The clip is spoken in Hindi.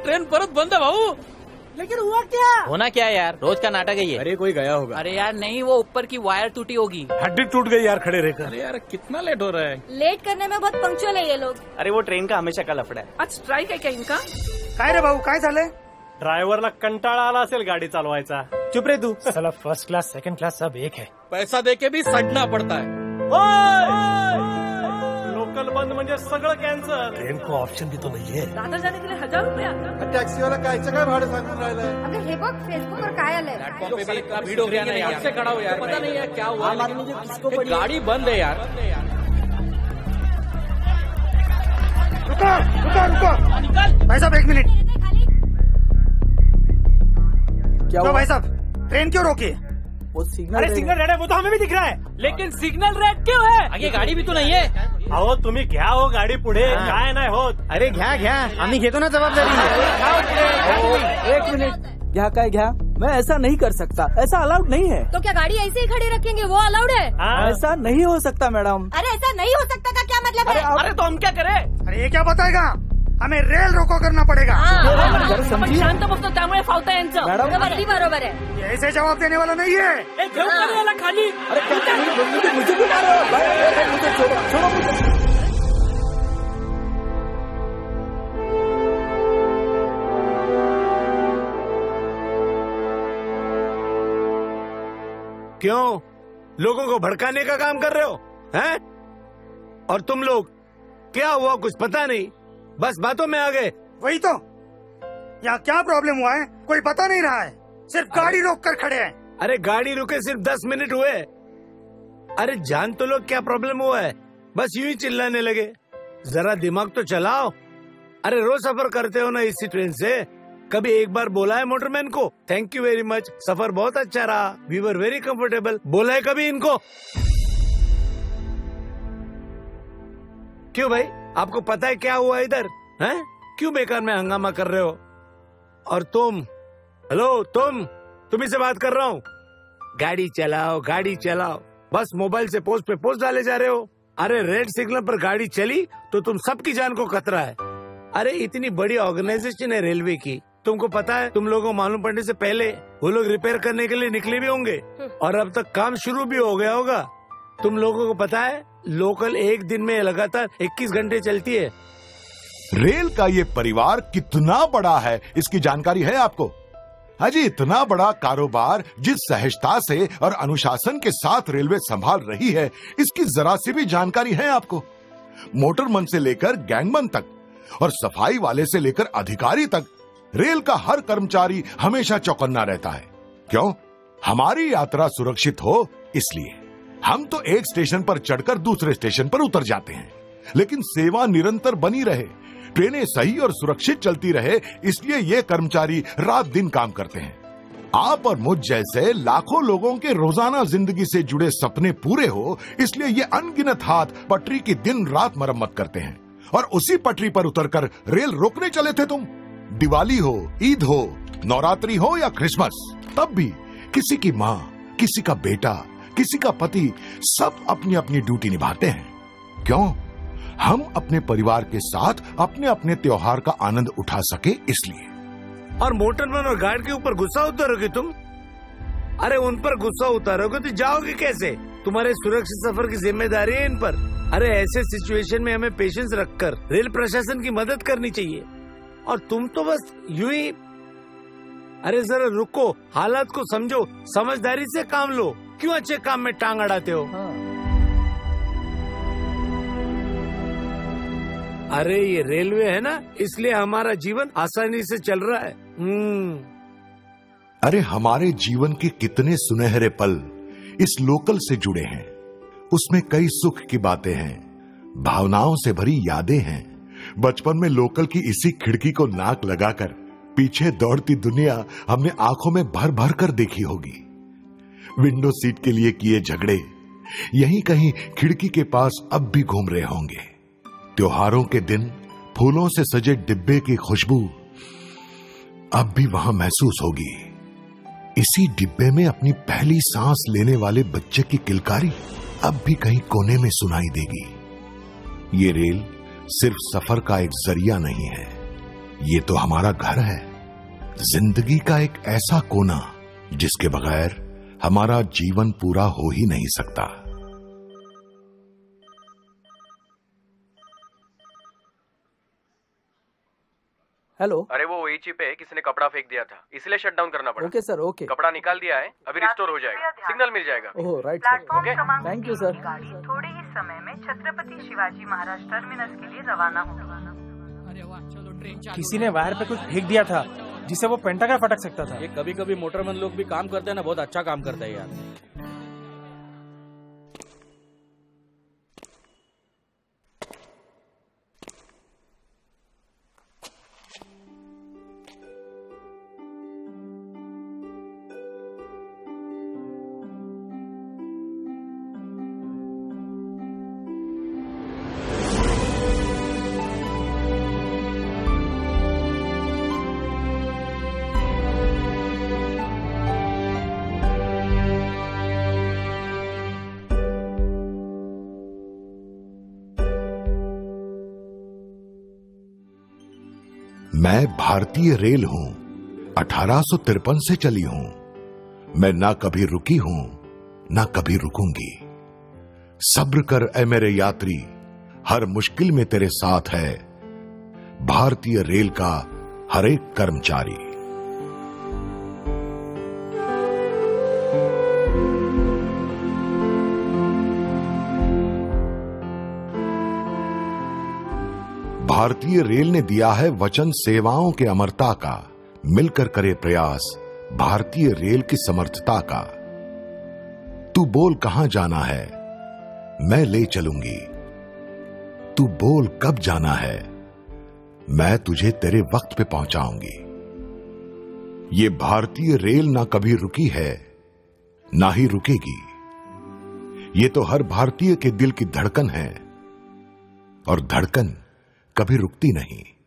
ट्रेन परत बंद है भाऊ। लेकिन हुआ क्या? होना क्या यार, रोज का नाटक है ये। अरे कोई गया होगा। अरे यार नहीं, वो ऊपर की वायर टूटी होगी। हड्डी टूट गई यार खड़े रहकर। अरे यार कितना लेट हो रहा है। लेट करने में बहुत पंक्चुअल है ये लोग। अरे वो ट्रेन का हमेशा का लफड़ा है। आज स्ट्राइक है क्या इनका? काय रे भाऊ, काय झालंय? ड्रायव्हरला कंटाळा आला असेल गाडी चालवायचा। चुप रे तू। साला फर्स्ट क्लास सेकंड क्लास सब एक है। पैसा देके भी सड़ना पड़ता है। लोकल बंद म्हणजे सगळं कॅन्सल। ट्रेन को ऑप्शन भी तो नहीं है। दादर जाने के लिए 1000 रुपये आता। टॅक्सी वाला कायचं काय भाडं सांगून राहिलंय? अगं हे बघ फेसबुक वर काय आलंय? प्लेटफॉर्म पे भी इतना भीड़ हो गया ना यार, से खड़ा हो यार, पता नहीं है क्या हुआ, लेकिन गाड़ी बंद है यार। रुको रुको रुको भाई साहब, एक मिनट। क्या हुआ भाई साहब, ट्रेन क्यों रोकी? अरे सिग्नल रेड है, वो तो हमें भी दिख रहा है। लेकिन सिग्नल रेड क्यों है? आगे गाड़ी भी तो नहीं है। अहो तुम्ही घ्या हो गाडी पुढे, काय नाही होत। अरे घ्या घ्या, आम्ही घेतो ना जबाबदारी। एक मिनट, घ्या काय घ्या, मैं ऐसा नहीं कर सकता, ऐसा अलाउड नहीं है। तो क्या गाड़ी ऐसे ही खड़ी रखेंगे, वो अलाउड है? ऐसा नहीं हो सकता मैडम। अरे ऐसा नहीं हो सकता का क्या मतलब है? अरे तो हम क्या करें? अरे ये क्या बताएगा, हमें रेल रोको करना पड़ेगा। आपण शांत बसतो त्यामुळे फावता यांचं। मैडम अगदी बरोबर है। ये ऐसे जवाब देने वाला नहीं है। याला खाली। मुझे भी मारो, मुझे छोड़ो मुझे। क्यों लोगों को भड़काने का काम कर रहे हो हैं? और तुम लोग क्या हुआ कुछ पता नहीं, बस बातों में आ गए। वही तो, यहाँ क्या प्रॉब्लम हुआ है कोई पता नहीं रहा है, सिर्फ गाड़ी रोक कर खड़े हैं। अरे गाड़ी रुके सिर्फ 10 मिनट हुए। अरे जान तो लो क्या प्रॉब्लम हुआ है, बस यूं ही चिल्लाने लगे। जरा दिमाग तो चलाओ। अरे रोज सफर करते हो ना इसी ट्रेन से, कभी एक बार बोला है मोटरमैन को थैंक यू वेरी मच, सफर बहुत अच्छा रहा, वी वर वेरी कंफर्टेबल, बोला है कभी इनको? क्यों भाई, आपको पता है क्या हुआ इधर हैं? क्यों बेकार में हंगामा कर रहे हो? और तुम, हेलो तुम ही से बात कर रहा हूँ। गाड़ी चलाओ, बस मोबाइल से पोस्ट पे पोस्ट डाले जा रहे हो। अरे रेड सिग्नल पर गाड़ी चली तो तुम सबकी जान को खतरा है। अरे इतनी बड़ी ऑर्गेनाइजेशन है रेलवे की, तुमको पता है तुम लोगों को मालूम पड़ने से पहले वो लोग रिपेयर करने के लिए निकले भी होंगे और अब तक काम शुरू भी हो गया होगा। तुम लोगों को पता है लोकल एक दिन में लगातार 21 घंटे चलती है। रेल का ये परिवार कितना बड़ा है इसकी जानकारी है आपको? हाजी, इतना बड़ा कारोबार जिस सहजता से और अनुशासन के साथ रेलवे संभाल रही है, इसकी जरा सी भी जानकारी है आपको? मोटरमन से लेकर गैंगमैन तक और सफाई वाले से लेकर अधिकारी तक, रेल का हर कर्मचारी हमेशा चौकन्ना रहता है। क्यों? हमारी यात्रा सुरक्षित हो इसलिए। हम तो एक स्टेशन पर चढ़कर दूसरे स्टेशन पर उतर जाते हैं, लेकिन सेवा निरंतर बनी रहे, ट्रेनें सही और सुरक्षित चलती रहे, इसलिए ये कर्मचारी रात दिन काम करते हैं। आप और मुझ जैसे लाखों लोगों के रोजाना जिंदगी से जुड़े सपने पूरे हो, इसलिए ये अनगिनत हाथ पटरी की दिन रात मरम्मत करते हैं। और उसी पटरी पर उतरकर रेल रोकने चले थे तुम। दिवाली हो, ईद हो, नवरात्रि हो या क्रिसमस, तब भी किसी की माँ, किसी का बेटा, किसी का पति, सब अपनी अपनी ड्यूटी निभाते हैं। क्यों? हम अपने परिवार के साथ अपने अपने त्योहार का आनंद उठा सके इसलिए। और मोटरमैन और गार्ड के ऊपर गुस्सा उतारोगे तुम? अरे उन पर गुस्सा उतारोगे तो जाओगे कैसे? तुम्हारे सुरक्षित सफर की जिम्मेदारी है इन पर। अरे ऐसे सिचुएशन में हमें पेशेंस रखकर रेल प्रशासन की मदद करनी चाहिए, और तुम तो बस यूं ही। अरे जरा रुको, हालात को समझो, समझदारी से काम लो, क्यों अच्छे काम में टांग अड़ाते हो? अरे ये रेलवे है ना, इसलिए हमारा जीवन आसानी से चल रहा है। अरे हमारे जीवन के कितने सुनहरे पल इस लोकल से जुड़े हैं। उसमें कई सुख की बातें हैं, भावनाओं से भरी यादें हैं। बचपन में लोकल की इसी खिड़की को नाक लगाकर पीछे दौड़ती दुनिया हमने आंखों में भर भर कर देखी होगी। विंडो सीट के लिए किए झगड़े यहीं कहीं खिड़की के पास अब भी घूम रहे होंगे। त्योहारों के दिन फूलों से सजे डिब्बे की खुशबू अब भी वहां महसूस होगी। इसी डिब्बे में अपनी पहली सांस लेने वाले बच्चे की किलकारी अब भी कहीं कोने में सुनाई देगी। ये रेल सिर्फ सफर का एक जरिया नहीं है, ये तो हमारा घर है, जिंदगी का एक ऐसा कोना जिसके बगैर हमारा जीवन पूरा हो ही नहीं सकता। हेलो। अरे वो वही पे किसी ने कपड़ा फेंक दिया था, इसलिए शट डाउन करना पड़ा। Okay sir, okay. कपड़ा निकाल दिया है, अभी रिस्टोर हो जाएगा, सिग्नल मिल जाएगा। Oh right sir, okay, thank you sir. गाड़ी थोड़े ही समय में छत्रपति शिवाजी महाराज टर्मिनस के लिए रवाना होगी। किसी ने वायर पे कुछ फेंक दिया था जिससे वो पेंटाग्राफ अटक सकता था। ये कभी कभी मोटरमैन लोग भी काम करते हैं ना, बहुत अच्छा काम करते हैं यार। मैं भारतीय रेल हूं, 1853 से चली हूं। मैं ना कभी रुकी हूं, ना कभी रुकूंगी। सब्र कर ऐ मेरे यात्री, हर मुश्किल में तेरे साथ है भारतीय रेल का हर एक कर्मचारी। भारतीय रेल ने दिया है वचन सेवाओं के अमरता का, मिलकर करे प्रयास भारतीय रेल की समर्थता का। तू बोल कहां जाना है, मैं ले चलूंगी। तू बोल कब जाना है, मैं तुझे तेरे वक्त पे पहुंचाऊंगी। ये भारतीय रेल ना कभी रुकी है, ना ही रुकेगी। ये तो हर भारतीय के दिल की धड़कन है, और धड़कन कभी रुकती नहीं।